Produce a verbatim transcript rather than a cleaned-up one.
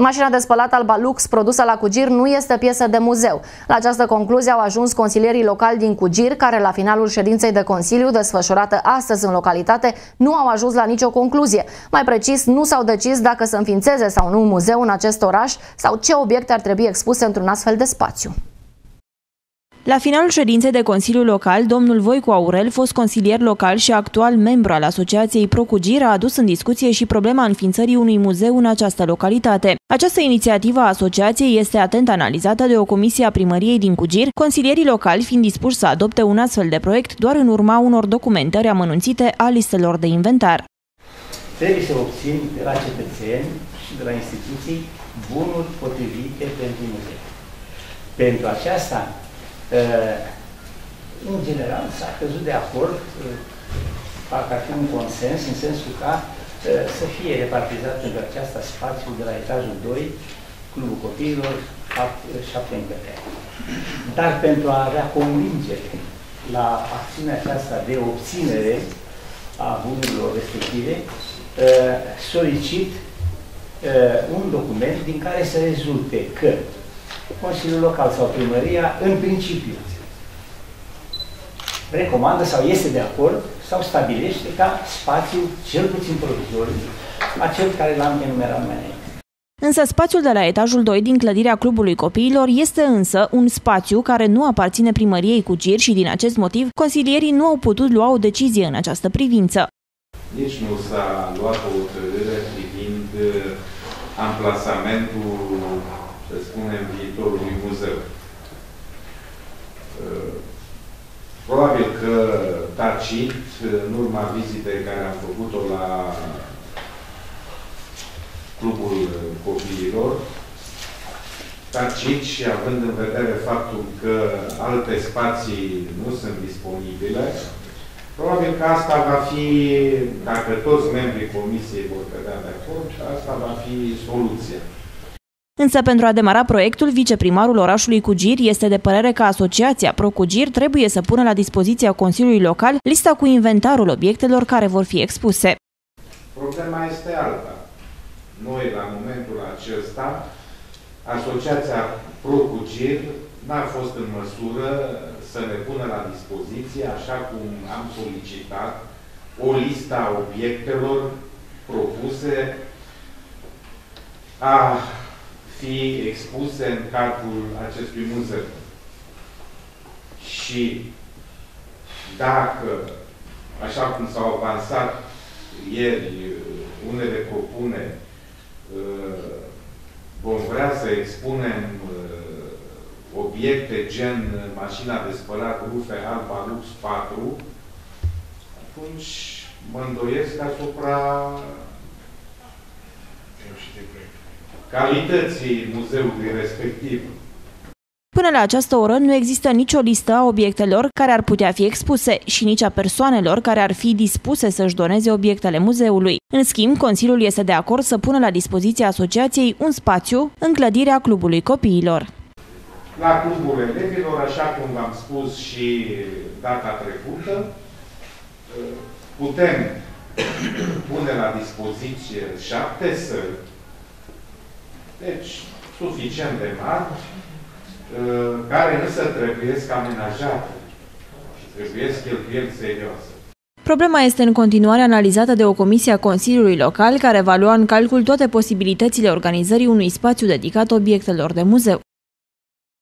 Mașina de spălat Alba Lux produsă la Cugir nu este piesă de muzeu. La această concluzie au ajuns consilierii locali din Cugir, care la finalul ședinței de Consiliu desfășurată astăzi în localitate nu au ajuns la nicio concluzie. Mai precis, nu s-au decis dacă să înființeze sau nu un muzeu în acest oraș sau ce obiecte ar trebui expuse într-un astfel de spațiu. La finalul ședinței de Consiliu Local, domnul Voicu Aurel, fost consilier local și actual membru al Asociației Pro-Cugir, a adus în discuție și problema înființării unui muzeu în această localitate. Această inițiativă a asociației este atent analizată de o comisie a primăriei din Cugir, consilierii locali fiind dispuși să adopte un astfel de proiect doar în urma unor documentări amănunțite a listelor de inventar. Trebuie să obțin de la cetățeni și de la instituții bunuri potrivite pentru muzeu. Pentru aceasta, în general, s-a căzut de acord, parcă ar fi un consens, în sensul ca să fie repartizat pentru aceasta spațiu de la etajul doi, Clubul Copiilor, șapte încăperi. Dar pentru a avea convingere la acțiunea aceasta de obținere a bunurilor respective, solicit un document din care să rezulte că Consiliul Local sau Primăria, în principiu, recomandă sau este de acord sau stabilește ca spațiu, cel puțin provizoriu, acel care l-am enumerat mai înainte. Însă spațiul de la etajul doi din clădirea Clubului Copiilor este însă un spațiu care nu aparține Primăriei Cugir și din acest motiv consilierii nu au putut lua o decizie în această privință. Nici nu s-a luat o hotărâre privind amplasamentul, să spunem, viitorului muzeu. Probabil că tacit, în urma vizitei care am făcut-o la Clubul Copiilor, tacit și având în vedere faptul că alte spații nu sunt disponibile, probabil că asta va fi, dacă toți membrii comisiei vor cădea de acord, asta va fi soluția. Însă pentru a demara proiectul, viceprimarul orașului Cugir este de părere că Asociația Pro-Cugir trebuie să pună la dispoziția Consiliului Local lista cu inventarul obiectelor care vor fi expuse. Problema este alta. Noi, la momentul acesta, Asociația Pro-Cugir n-a fost în măsură să ne pună la dispoziție, așa cum am solicitat, o listă a obiectelor propuse a fi expuse în cadrul acestui muzeu. Și dacă, așa cum s-au avansat ieri unele propuneri, vom vrea să expunem obiecte gen mașina de spălat rufe Alba Lux patru, atunci mă îndoiesc asupra calității muzeului respectiv. Până la această oră nu există nicio listă a obiectelor care ar putea fi expuse și nici a persoanelor care ar fi dispuse să-și doneze obiectele muzeului. În schimb, Consiliul este de acord să pună la dispoziția asociației un spațiu în clădirea Clubului Copiilor. La Clubul Elevilor, așa cum v-am spus și data trecută, putem pune la dispoziție șapte săli, deci suficient de mari, care însă trebuie amenajate și trebuie cheltuieli serioase. Problema este în continuare analizată de o comisie a Consiliului Local care va lua în calcul toate posibilitățile organizării unui spațiu dedicat obiectelor de muzeu.